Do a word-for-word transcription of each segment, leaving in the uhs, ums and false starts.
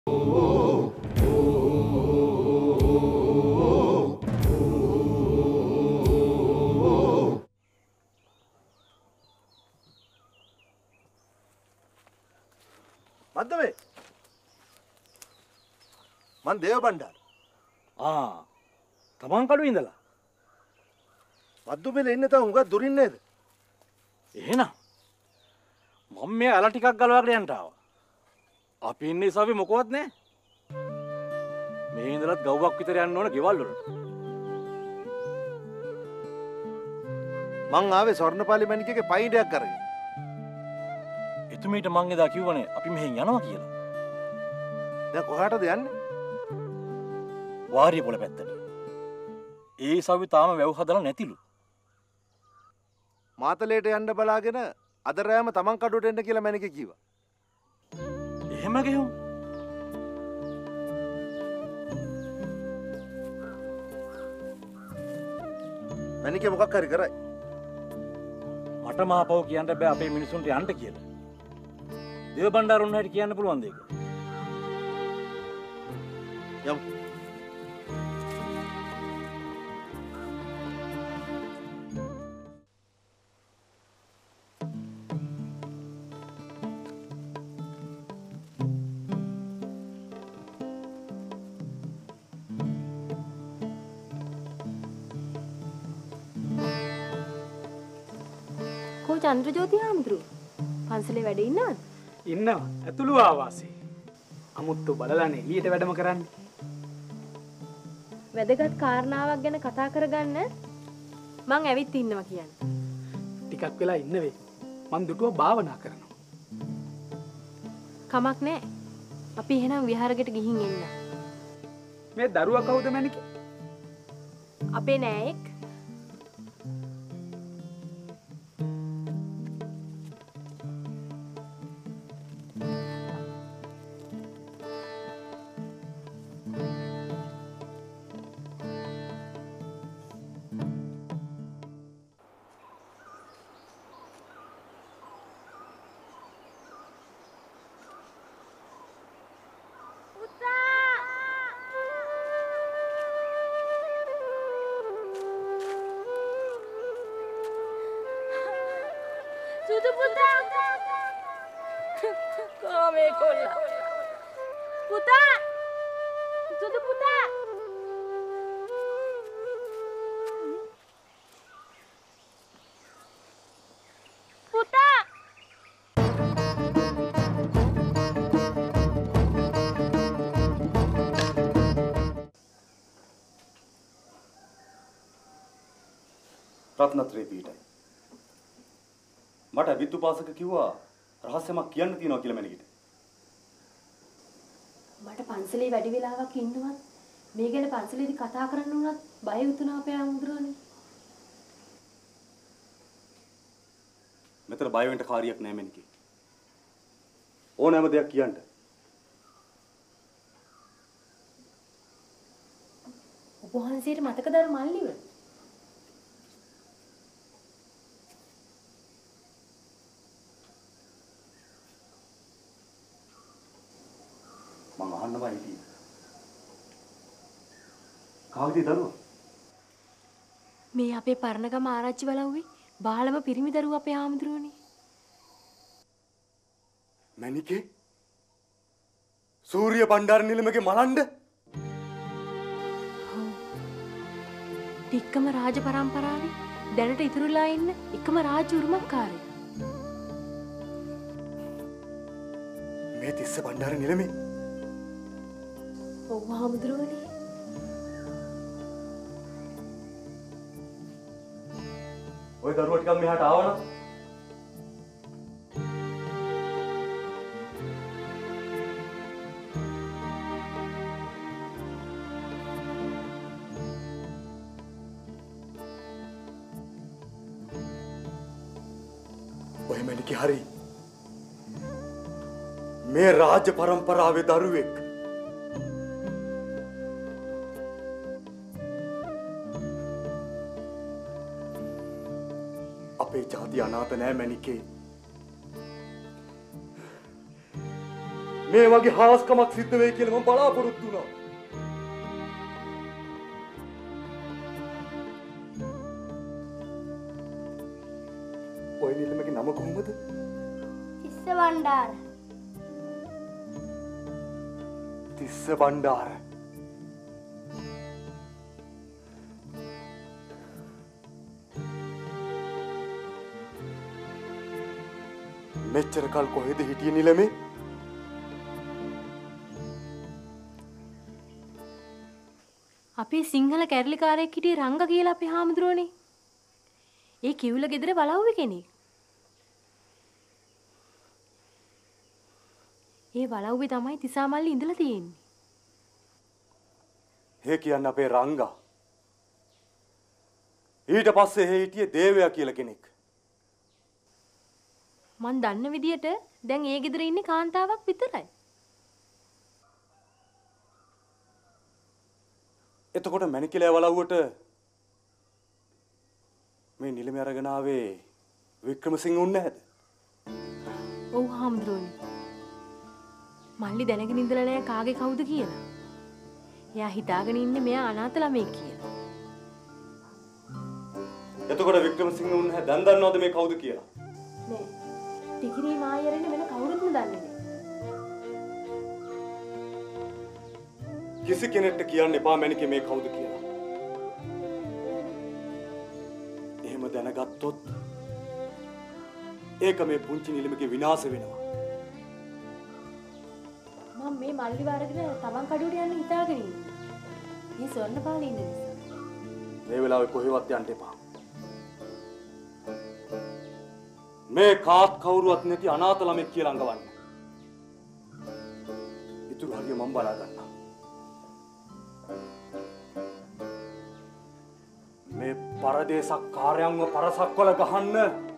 මද්දමේ මන් දේව බණ්ඩාර. ආ තමන් කඩුවේ ඉඳලා. මද්දුමේ ඉන්න තා උඟක් දුරින් නේද? එහෙනම් මම මේ අල ටිකක් ගලවගෙන යන්න ආවා. අපි ඉන්නේ ඉසාවේ මොකවත් නැහැ. මේ ඉඳලත් ගව්වක් විතර යන්න ඕන ගෙවල් වලට. මං ආවේ ස්වර්ණපාලි මණිකගේ පයින්ඩයක් අරගෙන. එතුමීට මං එදා කිව්වනේ අපි මෙහෙන් යනවා කියලා. දැන් කොහාටද යන්නේ? වාරිය පොළ පැත්තට. ඒ ඉසාවේ තාම වැව් හදලා නැතිලු. මාතලේට යන්න බලාගෙන අද රෑම තමන් කඩුවට එන්න කියලා මණික කිව්වා. එහෙම ගෙහුම්. මණික මොකක් හරි කරයි. මට මහපව කියන්න බෑ අපේ මිනිසුන්ට යන්න කියලා. දේව බණ්ඩාරුන් හැටි කියන්න පුළුවන් දෙයක්. යමු. චන්ද්‍රජෝති හාමුදුරුවෝ පන්සලේ වැඩ ඉන්නවද? ඉන්නවා. ඇතුළු ආවාසේ. අමුත්තු බලලානේ එළියට වැඩම කරන්නේ. වැදගත් කාරණාවක් ගැන කතා කරගන්න මං ඇවිත් ඉන්නවා කියන්නේ. ටිකක් වෙලා ඉන්න වෙයි. මං දුටුව භාවනා කරනවා. කමක් නැහැ. අපි එහෙනම් විහාරෙකට ගිහින් එන්න. මේ දරුවා කවුද මැනිකේ? අපේ නෑයෙක්. රත්නත්‍රේ පීඨයි. මට විදුපාසක කිව්වා රහස්‍යමක් කියන්න තියෙනවා කියලා මැනිකට. මට පන්සලේ වැඩි වෙලාවක් ඉන්නවත් මේ ගැන පන්සලේදී කතා කරන්න උනත් බය වුණා අපේ ආමුද්‍රෝනේ. මෙතන බය වෙන්න කාරියක් නෑ මැනිකේ. ඕනෑම දෙයක් කියන්න. ඔබ වහන්සේට මතකද අර මල්ලිව? මම අහන්නවා ඉතින්. කාගේද දරුවා? මේ අපේ පරණගම ආරච්චි බලව්වේ බාලම පිරිමි දරුවා අපේ ආමුද්‍රෝනේ. මැනිකේ? සූර්ය බණ්ඩාර නිලමගේ මලණ්ඩ? ටික්කම රාජ පරම්පරාවේ දැනට ඉතුරුලා ඉන්න එකම රාජ උරුමකාරයා. මේ තිස්ස බණ්ඩාර නිලමේ ඔව් ආමුද්‍රෝනේ. ඔය දරුවා ටිකක් මෙහාට ආවනම් ඔය මැනිකේ හරි මේ රාජ්‍ය පරම්පරාවේ දරුවෙක්. අපේ ජාතිය අනාථ නෑ මැනිකේ. මේ වගේ හාස්කමක් සිද්ධ වෙයි කියලා මම බලාපොරොත්තු වුණා. ඔය නිලමගේ නම කොහොමද? තිස්ස බණ්ඩාර. තිස්ස බණ්ඩාර. මෙච්චර කල් කොහෙද හිටියේ නිලමේ? අපේ සිංහල කැරලිකාරයෙක් හිටියේ රංග කියලා අපේ හාමුදුරුවනේ. ඒ කිව්ල ගෙදර බලවුවේ කෙනෙක්. ඒ බලවුවේ තමයි තිසාමල්ලි ඉඳලා තියෙන්නේ. ඒ කියන්නේ අපේ රංගා. ඊට පස්සේ ඒ හිටියේ දේවයා කියලා කෙනෙක්. මන් දන්න විදියට දැන් ඒ ගෙදර ඉන්නේ කාන්තාවක් විතරයි. එතකොට මණිකලෑ වලව්වට මේ නිලමේ අරගෙන ආවේ වික්‍රමසිංහ උන්නේ නැහැද? ඔව් හාමුදුරුවනේ. මල්ලි දැනගෙන ඉඳලා නැහැ කාගේ කවුද කියලා. එයා හිතාගෙන ඉන්නේ මෙයා අනාථ ළමෙක් කියලා. එතකොට වික්‍රමසිංහ උන්නේ නැහැ දැන් දන්නවද මේ කවුද කියලා? නෑ. ටිකිරි මායරනේ වෙන කවුරුත්ම දන්නේ නැහැ. කිසි කෙනෙක්ට කියන්න එපා මණිකේ මේ කවුද කියලා. එහෙම දැනගත්තොත් ඒක මේ පුංචි නිලමගේ විනාශ වෙනවා. මම මේ මල්ලි වාරගෙන තමන් කඩුවට යන්න හිතාගෙන ඉන්නේ. මේ ස්වර්ණපාලේ ඉන්න නිසා. මේ වෙලාවේ කොහෙවත් යන්න එපා. මේ කාත් කවුරුවත් නැති අනාථ ළමෙක් කියලා අඟවන්න. ඉතුරු හරිය මම බලා ගන්නවා. මේ පරදේශකාරයන්ව පරසක්වල ගහන්න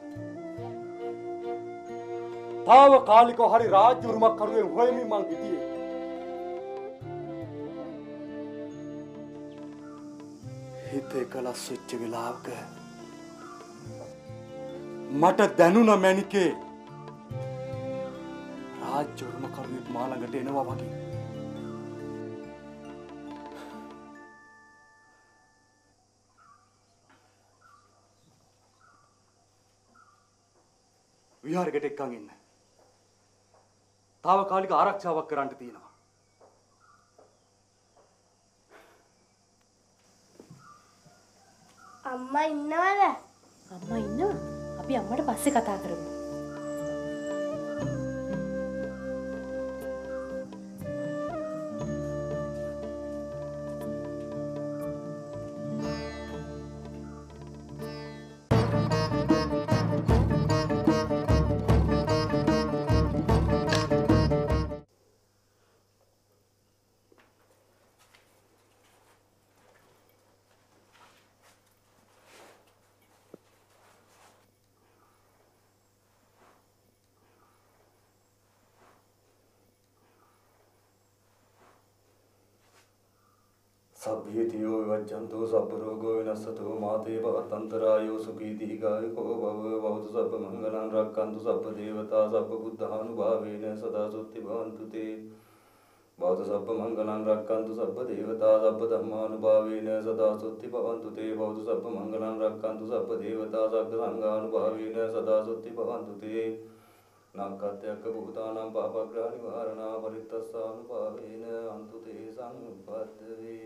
තාවකාලිකව හරි රාජ්‍ය උරුමක් කරුවෙන් හොයමින් මං හිටියේ. හිතේ කලස් වෙච්ච වෙලාවක මට දැනුණ මැනිකේ රාජ්‍ය උරුම කරුවෙක් මා ළඟට එනවා වගේ. විහාරයකට එක්කන් ඉන්න. තාවකාලික ආරක්ෂාවක් කරන්න තියෙනවා. අම්මා ඉන්නවද? අම්මා ඉන්නවා. අපි අම්මට පස්සේ කතා කරමු. සබ්බීතියෝ විවජ්ජන්තෝ සබ්බ රෝගෝ විනස්සතෝ මාතේ භවතන්තරායෝ සුඛී දීඝායුකෝ භව භවතු සබ්බ මංගලං රක්ඛන්තු සබ්බ දේවතා සබ්බ බුද්ධානුභාවේන සදා සුත්ති භවන්තු තේ භවතු සබ්බ මංගලං රක්ඛන්තු සබ්බ දේවතා සබ්බ ධම්මානුභාවේන සදා සුත්ති භවන්තු තේ භවතු සබ්බ මංගලං රක්ඛන්තු සබ්බ දේවතා සබ්බ සංඝානුභාවේන සදා සුත්ති භවන්තු තේ නක්කත්‍යක්ක භූතානම් පාපග්‍රහ නිවාරණා පරිත්තස්සානුභාවේන අන්තු තේ සංඋප්පද්දවේ.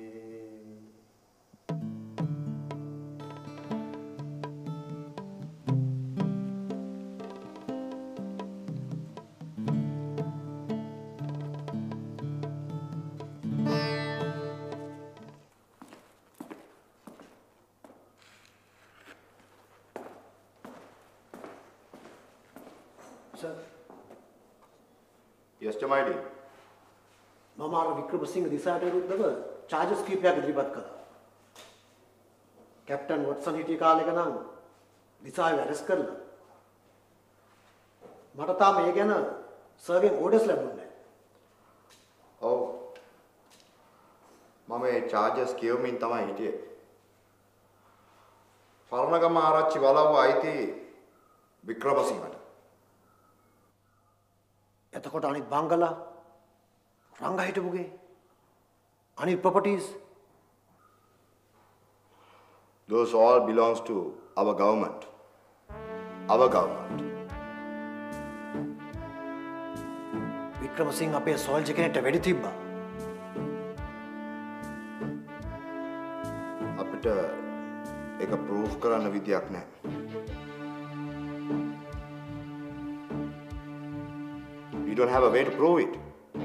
Sir. Yes, Jamaidi. මම අර වික්‍රමසිංහ දිසාට විරුද්ධව charges කීපයක් ඉදිරිපත් කළා. කැප්ටන් වොට්සන් හිටිය කාලෙක නම් දිසාව ඇරෙස්ට් කරලා. මට තාම ඒ ගැන සර්ගෙන් ඕඩර්ස් ලැබුණේ නැහැ. ඔව්. මම මේ charges කියවමින් තමයි හිටියේ. පරණගම ආරච්චි වලව්ව අයිති වික්‍රමසිංහට. එතකොට අනිත් බංගලා රංගා හිටපුගේ අනිත් properties those all belongs to our government. Our government. Wickremesinghe අපේ සෝල්ජර් කෙනෙක්ට වෙඩි තිබ්බා. අපිට ඒක ප්‍රූෆ් කරන්න විදියක් නැහැ. We don't have a way to prove it.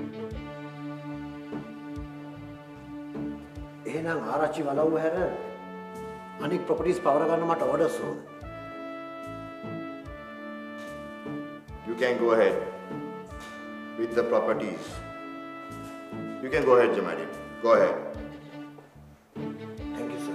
එහෙනම් ආරච්චි වලව්ව හැර අනිත් properties පවර ගන්න මට orders ඕන. You can go ahead with the properties. You can go ahead, Jamadi. Go ahead. Thank you, sir.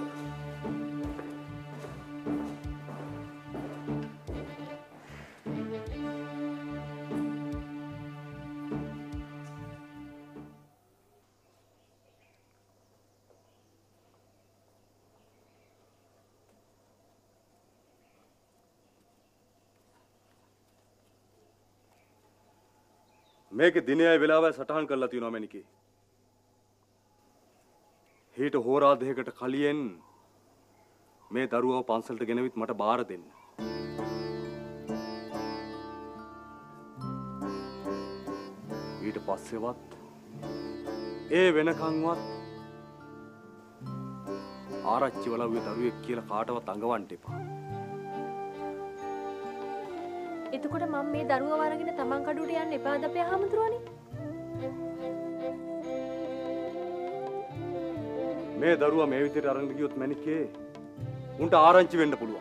මේකේ දිනයයි වෙලාවයි සටහන් කරලා තියෙනවා මැනිකේ. හීට හෝරා දෙකකට කලින් මේ දරුවව පන්සලට ගෙනවිත් මට බාර දෙන්න. ඊට පස්සෙවත් ඒ වෙනකන්වත් ආරච්චි වලව්වේ දරුවෙක් කියලා කාටවත් අඟවන්න එපා. එතකොට මම මේ දරුවව අරගෙන තමන් කඩුවට යන්න එපාද අපේ හාමුදුරුවනේ? මේ දරුවා මේ විදිහට අරන් ගියොත් මැනිකේ උන්ට ආරංචි වෙන්න පුළුවන්.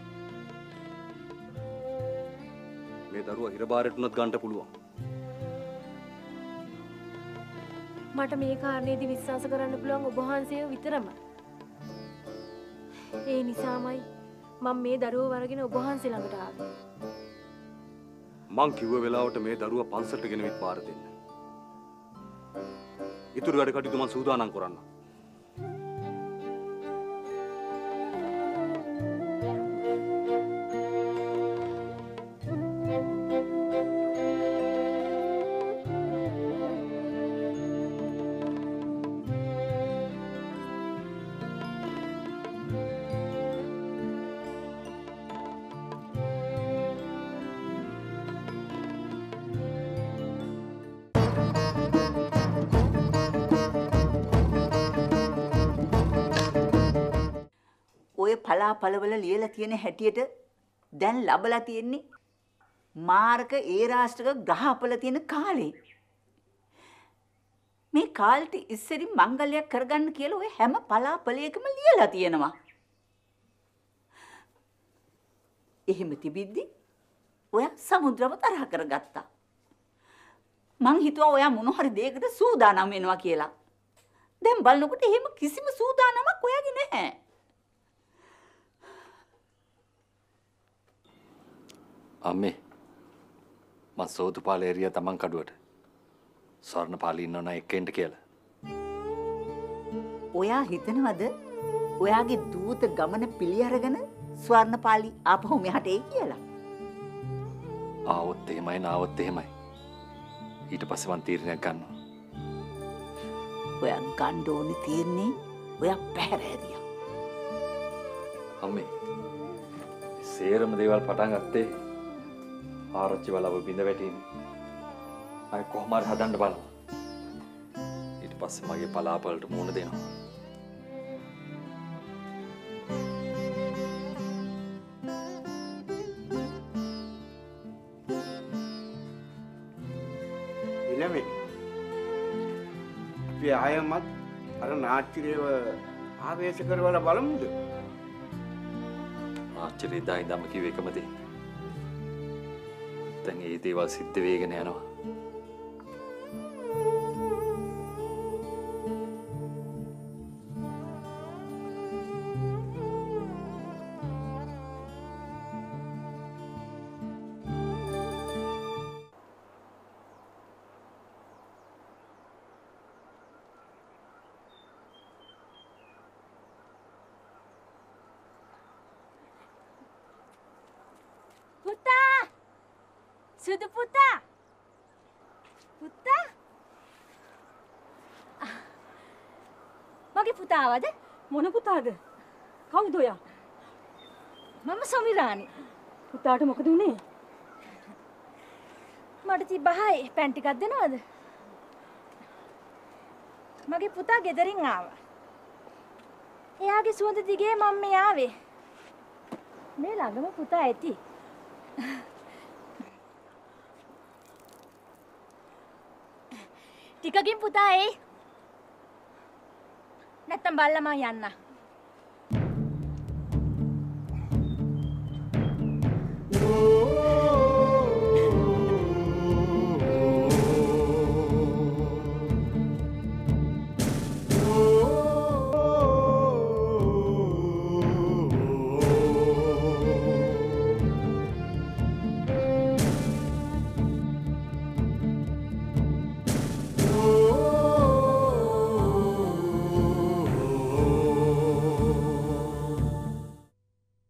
මේ දරුවා හිරබාරට උනත් ගන්න පුළුවන්. මට මේ කාරණේදී විශ්වාස කරන්න පුළුවන් ඔබ වහන්සේව විතරමයි. ඒ නිසාමයි මම මේ දරුවව අරගෙන ඔබ වහන්සේ ළඟට ආවේ. මං කිව්ව වෙලාවට මේ දරුවා පන්සලට ගෙනවිත් බාර දෙන්න. ඉතුරු වැඩ කටයුතු මං සූදානම් කරන්න. ඔය පලාපලවල ලියලා තියෙන හැටියට දැන් ලබලා තියෙන්නේ මාර්ග ඒ රාෂ්ට්‍රක ග්‍රහපල තියෙන කාලේ. මේ කාලෙට ඉස්සරින් මංගල්‍යයක් කරගන්න කියලා ඔය හැම පලාපලයකම ලියලා තියෙනවා. එහෙම තිබිද්දි ඔයා සමුද්‍රව තරහ කරගත්තා. මං හිතුවා ඔයා මොන හරි දෙයකට සූදානම් වෙනවා කියලා. දැන් බලනකොට එහෙම කිසිම සූදානමක් ඔයාගේ නැහැ. අම්මේ මං සෝතුපාල ඒරියා තමන් කඩුවට ස්වර්ණපාලි ඉන්නවනා එක්කෙන්ට කියලා. ඔයා හිතනවද ඔයාගේ දූත ගමන පිළි අරගෙන ස්වර්ණපාලි ආපහු මෙහාට එයි කියලා? ආවොත් එහෙමයි නාවොත් එහෙමයි. ඊට පස්සේ මං තීරණයක් ගන්නවා. ඔයා ගන්න ඕනේ තීරණේ ඔයා පැහැර ඇරියා. අම්මේ සේරම දේවල් පටන් ගත්තේ ආරච්චි වලව බිඳ වැටීමේ. අය කොහොම හරි හදන්න බලනවා. ඊට පස්සේ මගේ පලාපලට මුණ දෙනවා. ඉලමේ අපි ආයමත් අර නාට්‍යරේව ආවේශ කරවලා බලමුද? ආච්චිලේ දා ඉඳන්ම කිව්ව එකම දේ. දැන් ඒ දේවල් සිද්ධ වෙගෙන යනවා. සුදු පුතා පුතා මගේ පුතා ආවද? මොන පුතාද? කවුද ඔයා? මම සමිරානි. පුතාට මොකද උනේ? මට තිබ්බහයි පැන් ටිකක් දෙනවද? මගේ පුතා ගෙදරින් ආවා. එයාගේ සුවඳ දිගේ මම මේ ආවේ. මේ ළඟම පුතා ඇති. ටිකකින් පුතා එයි. නැත්තම් බල්ලා මං යන්න.